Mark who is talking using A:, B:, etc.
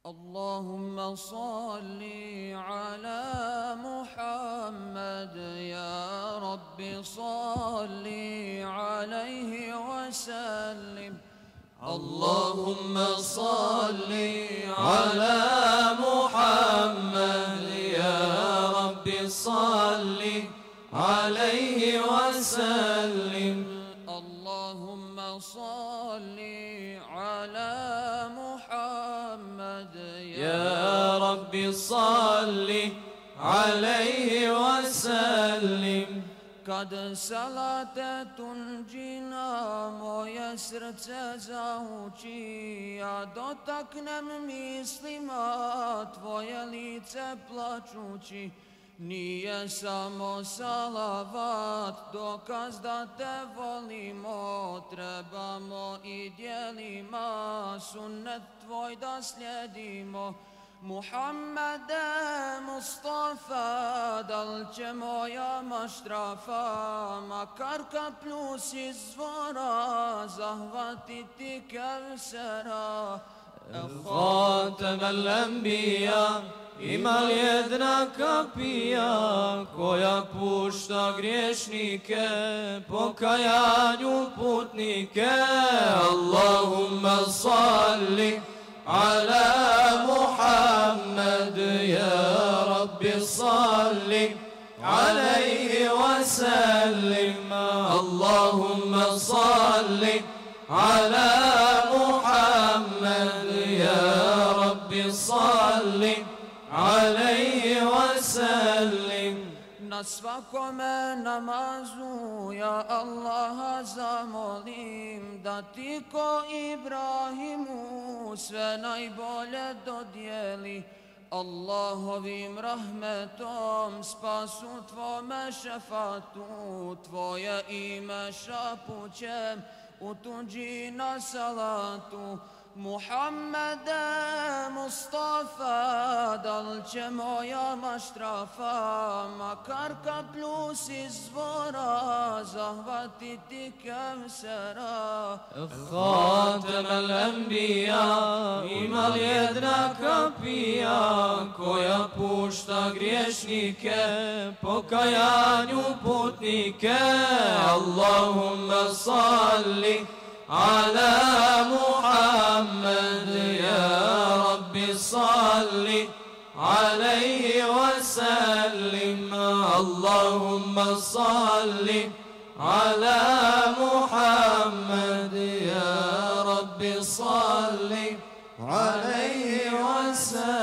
A: اللهم صل على محمد يا رب صل عليه وسلم.
B: اللهم صل على محمد يا رب صل عليه وسلم.
A: اللهم صل على محمد
B: يا رب صل عليه وسلم.
A: Kad salate tunđina moje srce zauči, ja dotaknem mislima tvoje lice plačući. Nije samo salavat dokaz da te volimo, trebamo i djelima sunnet tvoj da slijedimo. Muhammede Mustafa, dal će moja maštrafa makar kaplju s izvora zahvatiti Kevsera.
B: Khatam al-Anbiya, ima li jedna kapija koja pušta griješnike, pokajanju putnike? Allahumma salli ala Muhammad ya Rabbi salli alayhi wa sallim. Allahumma salli ala Muhammad ya Rabbi salli alayhi wa sallim.
A: Na svakome namazu ja Allaha zamolim da ti ko Ibrahimu sve najbolje dodijeli. Allahovim rahmetom spasu tvome šefatu, tvoje ime šapućem u tuđina salatu. Muhammede Mustafa, dal će moja maštrafa makar kaplju s izvora zahvatiti Kevsera.
B: Khatam al-Anbiya, ima li jedna kapija koja pušta griješnike, pokajanju putnike? Allahumma salli ala Muhammad ya Rabbi salli alayhi wa sallim. Allahumma salli ala Muhammad ya Rabbi salli alayhi wa sallim.